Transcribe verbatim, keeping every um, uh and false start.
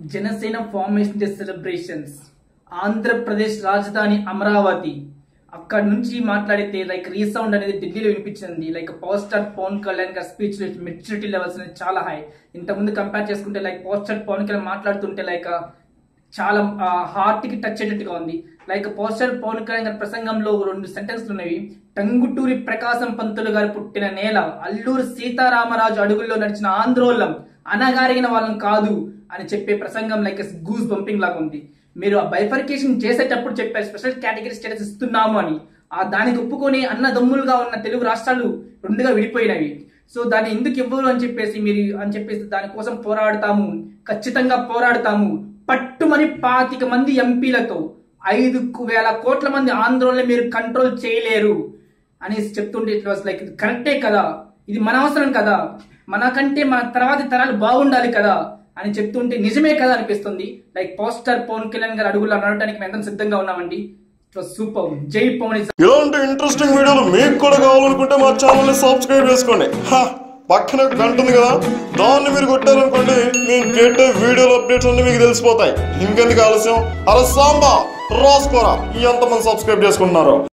JanaSena formation day celebrations. Andhra Pradesh రాజధాని అమరావతి అక్కడ నుంచి మాట్లాడితే లైక్ రీసౌండ్ అనేది ఢిల్లీలో వినిపించింది. Like power star Pawan Kalyan గారి స్పీచ్ మెచ్యూరిటీ లెవెల్స్ అనేది చాలా హై. ఇంతకుముందు కంపేర్ చేసుకుంటే like power star Pawan Kalyan మాట్లాడుతుంటే లైక్ చాలా హార్ట్ కి టచ్ అయ్యేటట్టుగా ఉంది. Like power star Pawan Kalyan గారి ప్రసంగంలో రెండు సెంటెన్స్లు ఉన్నవి. టంగుటూరి ప్రకాశం పంతులు గారు పుట్టిన నేల, అల్లూరు సీతారామరాజు అడుగుల్లో నడిచిన ఆంధ్రోళం, అనగారిగిన వాళ్ళం కాదు అని చెప్పే ప్రసంగం లైక్ గూస్ బంపింగ్ లాగా ఉంది. మీరు ఆ బైఫర్కేషన్ చేసేటప్పుడు చెప్పారు స్పెషల్ కేటగిరీ స్టేటస్ ఇస్తున్నాము అని. ఆ దానికి ఒప్పుకొని అన్నదమ్ములుగా ఉన్న తెలుగు రాష్ట్రాలు రెండుగా విడిపోయినవి. సో దాన్ని ఎందుకు ఇవ్వరు అని చెప్పేసి మీరు అని చెప్పేసి దానికోసం పోరాడతాము, ఖచ్చితంగా పోరాడతాము. పట్టుమని పాతిక మంది ఎంపీలతో ఐదు వేల కోట్ల మంది ఆందోళన మీరు కంట్రోల్ చేయలేరు అనేసి చెప్తుంటే ఇట్ వాస్ లైక్ కరెక్టే కదా, ఇది మన అవసరం కదా, మనకంటే మన తర్వాతి తరాలు బాగుండాలి కదా అని చెప్తుంటే నిజమే కదా అనిపిస్తుంది. లైక్ పోస్టర్ పవన్ కళ్యాణ్ గారు అడుగులు నడవడానికి మేము ఎంత సిద్ధంగా ఉన్నామండి. It was super. జై పవన్. ఇలాంటి ఇంట్రెస్టింగ్ వీడియోలు మీకు కూడా కావాలనుకుంటే మా ఛానల్ ని సబ్స్క్రైబ్ చేసుకోండి. పక్కన గంట ఉంది కదా, దాన్ని మీరు కొట్టారనుకోండి, నేను పెట్టే వీడియోల అప్డేట్స్ అన్ని మీకు తెలిసిపోతాయి. ఇంకెందుకు ఆలస్యం, అరే సాంబా రాసుకోరా ఎంతమంది సబ్స్క్రైబ్ చేసుకుంటున్నారో.